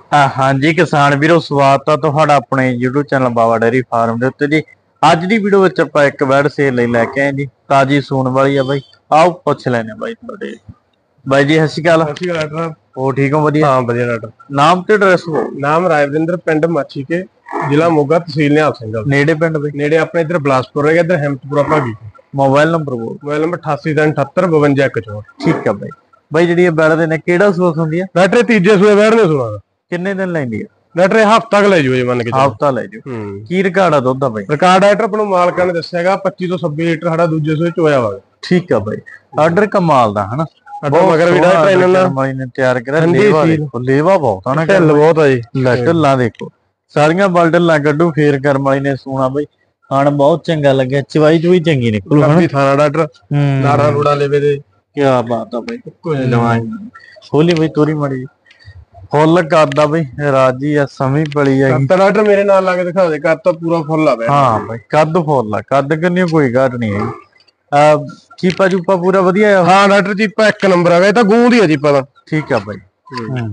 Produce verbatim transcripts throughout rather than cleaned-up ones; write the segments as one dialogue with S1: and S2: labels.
S1: हाँ जी किसान वीरो स्वागत है तुहाडा अपने YouTube channel Baba dairy farm के उत्ते जी। अज की वीडियो विच आपां एक बैड सेल लई लैके आए जी, ताजी सूण वाली है बाई। आओ पुछ लैने बाई तुहाडे बाई जी। सत श्री अकाल।
S2: सत श्री अकाल डॉक्टर।
S1: हो ठीक हो? वधिया।
S2: हाँ वधिया डॉक्टर।
S1: नाम ते एड्रैस हो?
S2: नाम राजविंदर, पिंड माछी के, जिला मोगा, तहसील निहाल सिंह।
S1: नेड़े पिंड बाई?
S2: नेड़े अपने इधर बिलासपुर है, इधर हिम्मतपुरा भागी।
S1: मोबाइल नंबर बोल?
S2: मोबाइल नंबर अठासी तीन अठहत्तर बवंजा एक चौंठ।
S1: ठीक है बाई। बाई जी बैड देने केड़ा सूस हुंदी है?
S2: डॉक्टर तीजे सूए बैड ने सुना।
S1: किन्ने दिन लैंदी है?
S2: डॉक्टर हफ्ता क ले जाओ जी, मन के
S1: हफ्ता ले जाओ। की रिकॉर्ड है दुध दा बाई?
S2: रिकॉर्ड डॉक्टर अपने मालकां ने दस्सियागा पच्चीस तो छब्बीस लीटर साडा दूजे सूए चोया वा।
S1: ठीक है बाई। आर्डर कमाल दा है ना।
S2: मगर भी डॉक्टर इन्हां
S1: ने ने तैयार करा। लेवा देखो, लेवा बहुत है ना,
S2: ढिल बहुत है जी।
S1: ले ढिल्ला देखो सारियां बल ढिल्ला कड्डू फेर करम वाली ने सोना बाई। खान बहुत चंगा लगे, चवाई चुई चंगी निकलू है ना।
S2: थाना डॉक्टर नारा नूड़ा लेवे दे।
S1: क्या बात है भाई, कोई दवाई खोली भाई तोरी मड़ी फुल करदा भाई राजी है समी पड़ी है।
S2: डॉक्टर मेरे नाल ला के दिखा दे, कद तो पूरा फुल आ बैठ।
S1: हां भाई कद फुल आ, कद कन्नी कोई घट नहीं है। आ चीपा चूपा पूरा वधिया है।
S2: हां डॉक्टर चीपा एक नंबर आ गया, तो गूंद ही है चीपा दा।
S1: ठीक है भाई।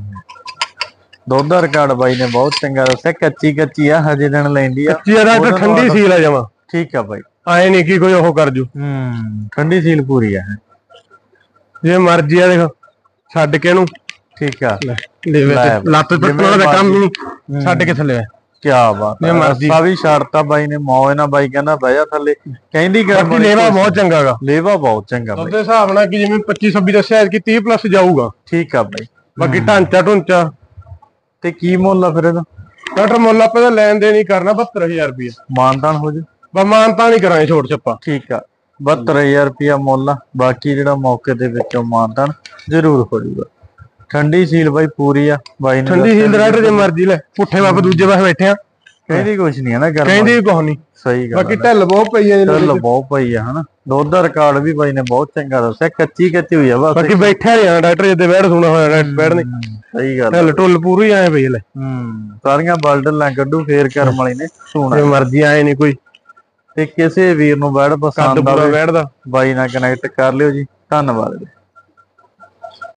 S1: दुध दा रिकॉर्ड भाई ने बहुत चंगा दस्सिया। कच्ची कच्ची आ, हजे दिन लैंदी आ।
S2: कच्ची डॉक्टर ठंडी सील आ जावा।
S1: ठीक है भाई।
S2: आए नहीं कि कोई ओह कर जू।
S1: हम्म ठंडी सील पूरी है।
S2: जे मर्जी आ देखो छड्ड के नु। ठीक है ले वे लत टुटण वाला काम ही नहीं, छड्ड के थले। क्या बात है, मर्जी
S1: भी छाड़ता बाई ने मौज ना। बाई कहना बह जा थले, कहंदी कर
S2: लेवा बहुत चंगा गा।
S1: लेवा बहुत चंगा
S2: ਉਹਦੇ ਹਿਸਾਬ ਨਾਲ ਕਿ ਜਿਵੇਂ पच्चीस छब्बीस ਦੱਸਿਆ ਕਿ तीस ਪਲੱਸ ਜਾਊਗਾ।
S1: ਠੀਕ ਆ ਬਾਈ।
S2: ਬਾਕੀ ਢਾਂਚਾ ਢੁੰਚਾ
S1: ਤੇ ਕੀ ਮੁੱਲ ਆ ਫਿਰ ਇਹਦਾ?
S2: ਡਾਕਟਰ ਮੁੱਲ ਆਪਾਂ ਦਾ ਲੈਣ ਦੇਣ ਹੀ ਕਰਨਾ बहत्तर हज़ार ਰੁਪਏ।
S1: ਮਾਨਤਾਨ ਹੋ ਜੂ?
S2: ਬਾ ਮਾਨਤਾਨ ਹੀ ਕਰਾਂਗੇ ਛੋਟ ਛੱਪਾ।
S1: ਠੀਕ ਆ बहत्तर हज़ार ਰੁਪਿਆ ਮੁੱਲ ਆ। ਬਾਕੀ ਜਿਹੜਾ ਮੌਕੇ ਦੇ ਵਿੱਚੋਂ ਮਾਨਤਾਨ ਜ਼ਰੂਰ ਹੋ ਜੂਗਾ। ਠੰਡੀ ਸੀਲ ਬਾਈ ਪੂਰੀ ਆ ਬਾਈ ਨੇ।
S2: ਠੰਡੀ ਸੀਲ ਡਾਕਟਰ ਜੇ ਮਰਜ਼ੀ ਲੈ, ਪੁੱਠੇ ਵਾਪ ਦੂਜੇ ਪਾਸੇ ਬੈਠੇ ਆ।
S1: ਕਹਿੰਦੀ ਕੁਛ ਨਹੀਂ ਹੈ ਨਾ ਗੱਲ,
S2: ਕਹਿੰਦੀ ਕੁਛ ਨਹੀਂ।
S1: ਸਹੀ ਗੱਲ।
S2: ਬਾਕੀ ਢਿੱਲ ਬਹੁਤ ਪਈ ਹੈ,
S1: ਢਿੱਲ ਬਹੁਤ ਪਈ ਆ ਹਨਾ। ਦੁੱਧ ਦਾ ਰਿਕਾਰਡ ਵੀ ਬਾਈ ਨੇ ਬਹੁਤ ਚੰਗਾ ਦੱਸਿਆ। ਕੱਚੀ ਕੱਚੀ ਹੋਈ ਆ ਬਸ।
S2: ਬਾਕੀ ਬੈਠਿਆ ਰਿਹਾ ਡਾਕਟਰ ਜਿੱਦੇ ਬੈਠ ਸੁਣਾ ਹੋਇਆ ਬੈਠ ਨਹੀਂ।
S1: ਸਹੀ ਗੱਲ।
S2: ਢਿੱਲ ਢੁੱਲ ਪੂਰੀ ਆਏ ਪਈ ਲੈ।
S1: ਹੂੰ ਸਾਰੀਆਂ ਬਲ ਢਿੱਲਾਂ ਕੱਢੂ ਫੇਰ ਕਰਮ ਵਾਲੀ ਨੇ ਸੁਣਾ।
S2: ਜੇ ਮਰਜ਼ੀ ਆਏ ਨਹੀਂ ਕੋਈ।
S1: ਤੇ ਕਿਸੇ ਵੀਰ ਨੂੰ ਬੈੜ ਪਸੰਦ ਆਵੇ
S2: ਬੈਠਦਾ
S1: ਬਾਈ ਨਾਲ ਕਨੈਕਟ ਕਰ ਲਿਓ ਜੀ। ਧੰਨਵਾਦ।